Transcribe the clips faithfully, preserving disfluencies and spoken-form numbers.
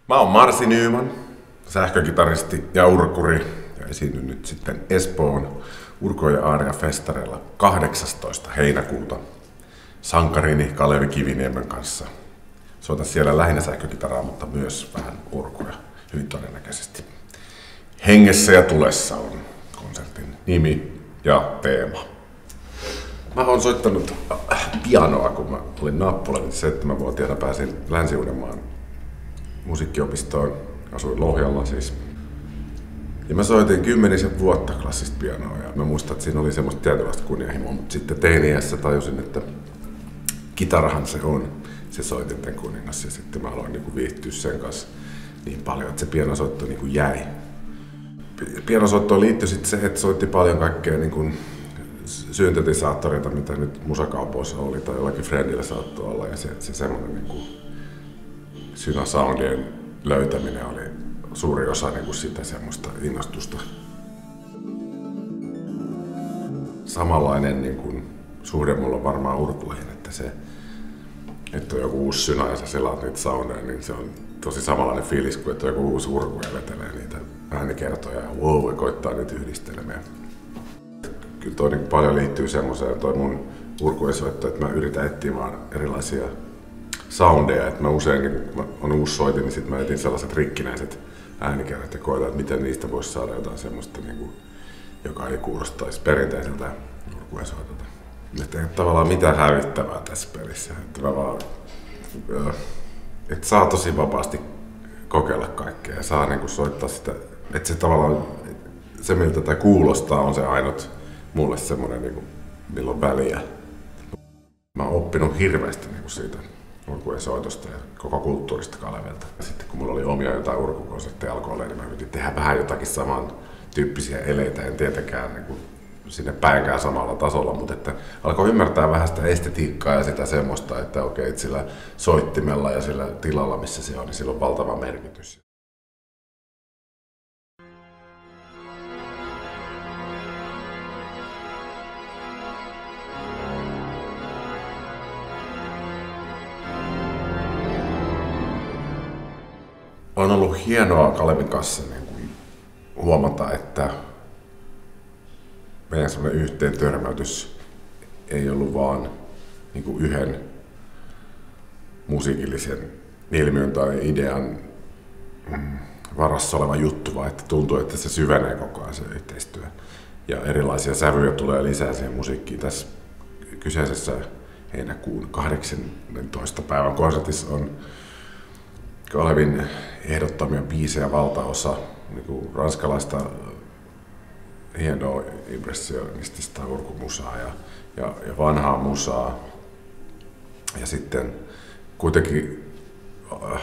Mä oon Marsi Nyman, sähkökitaristi ja urkuri, ja esiinnyn nyt sitten Espoon Urko ja Aaria festareilla kahdeksastoista heinäkuuta sankarini Kalevi Kiviniemen kanssa. Soitan siellä lähinnä sähkökitaraa, mutta myös vähän urkuja, hyvin todennäköisesti. Hengessä ja tulessa on konsertin nimi ja teema. Mä oon soittanut pianoa, kun mä olin Nappulassa seitsemänvuotiaana, pääsin Länsi-Uudenmaan musiikkiopistoon, asuin Lohjalla siis. Ja mä soitin kymmenisen vuotta klassista pianoa ja mä muistan, että siinä oli semmoista tietynlaista kunnianhimoa, mutta sitten teini-iässä tajusin, että kitarahan se on se soitinten kuningas ja sitten mä aloin niinku viihtyä sen kanssa niin paljon, että se pianosoitto niinku jäi. Pianosoittoon liittyi sitten se, että soitti paljon kaikkea niinku syntetisaattoreita, mitä nyt musakaupoissa oli tai jollakin Friendillä saattoi olla, ja se, se semmoinen niinku synasoundien löytäminen oli suuri osa niinku sitä semmoista innostusta. Samanlainen niinku suhde mulla on varmaan urkuihin, että se, että on joku uusi synä ja sä selaat niitä soundeja, niin se on tosi samanlainen fiilis kuin että on joku uusi urku ja vetelee niitä äänikertoja ja wow, ja koittaa niitä yhdistelmiä. Kyllä toi niin paljon liittyy semmoiseen, toi mun urkuesoitto, että mä yritän etsiä vaan erilaisia soundeja, että mä useinkin, kun on uusi soitin, niin sit mä etin sellaiset rikkinäiset äänikerrat ja koitan, että miten niistä voisi saada jotain semmoista, niin kuin, joka ei kuulostaisi perinteiseltä urkuesoitolta. Että ei tavallaan mitään hävittävää tässä pelissä, että mä vaan, että saa tosi vapaasti kokeilla kaikkea ja saa niin kuin soittaa sitä, että se tavallaan, se miltä tämä kuulostaa on se ainut mulle semmoinen, niin kuin, milloin väliä. Mä oon oppinut hirveästi niin kuin siitä urkujen soitosta ja koko kulttuurista Kalevelta. Sitten kun mulla oli omia jotain urkukonsertteja alkoi olla, niin mä yritin tehdä vähän jotakin saman tyyppisiä eleitä, en tietenkään niin kuin sinne päinkään samalla tasolla, mutta että alkoi ymmärtää vähän sitä estetiikkaa ja sitä semmoista, että okei, että sillä soittimella ja sillä tilalla, missä se on, niin sillä on valtava merkitys. On ollut hienoa Kalevin kanssa niin kuin huomata, että meidän semmoinen yhteen törmäytys ei ollut vaan niin kuin yhden musiikillisen ilmiön tai idean mm, varassa oleva juttu, vaan että tuntuu, että se syvenee koko ajan se yhteistyö. Ja erilaisia sävyjä tulee lisää siihen musiikkiin. Tässä kyseisessä heinäkuun kahdeksannentoista päivän konsertissa on Kalevin ehdottamia biisejä valtaosa niin kuin ranskalaista hienoa impressionistista urkumusaa ja, ja, ja vanhaa musaa. Ja sitten kuitenkin äh,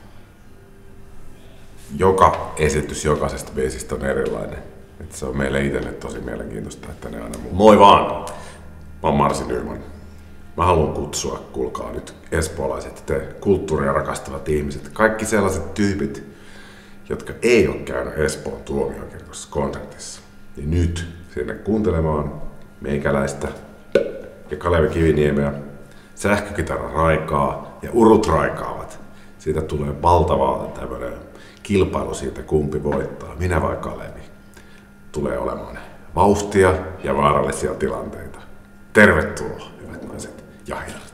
joka esitys jokaisesta biisistä on erilainen. Et se on meille itselle tosi mielenkiintoista, että ne aina muu. Moi vaan! Mä oon Marsi Nyman. Mä haluan kutsua, kuulkaa nyt, espoolaiset, te kulttuuria rakastavat ihmiset, kaikki sellaiset tyypit, jotka ei ole käynyt Espoon tuomiokirkossa konsertissa. Niin nyt sinne kuuntelemaan meikäläistä ja Kalevi Kiviniemeä, sähkökitaran raikaa ja urut raikaavat. Siitä tulee valtava tämmöinen kilpailu siitä, kumpi voittaa, minä vai Kalevi. Tulee olemaan vauhtia ja vaarallisia tilanteita. Tervetuloa, hyvät naiset ja herrat.